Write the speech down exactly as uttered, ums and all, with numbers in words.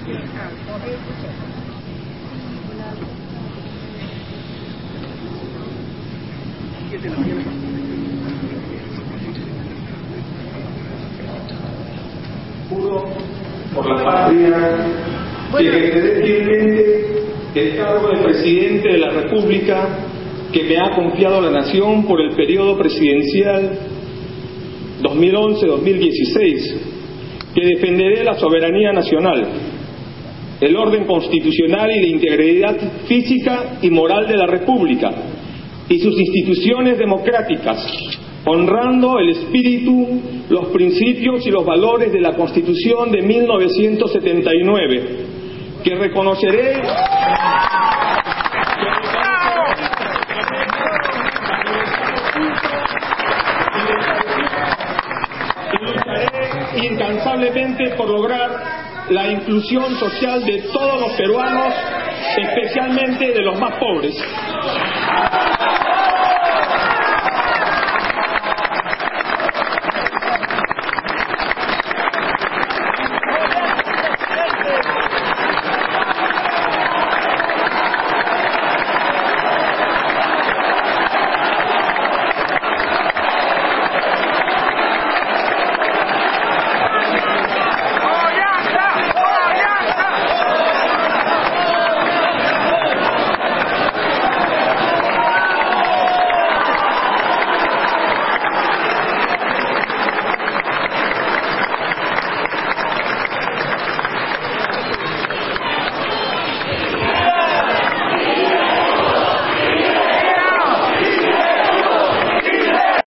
Juro por la patria que ejerceré fielmente el cargo de presidente de la República que me ha confiado la Nación por el periodo presidencial dos mil once a dos mil dieciséis, que defenderé la soberanía nacional, el orden constitucional y la integridad física y moral de la República y sus instituciones democráticas, honrando el espíritu, los principios y los valores de la Constitución de mil novecientos setenta y nueve, que reconoceré y lucharé incansablemente por lograr la inclusión social de todos los peruanos, especialmente de los más pobres.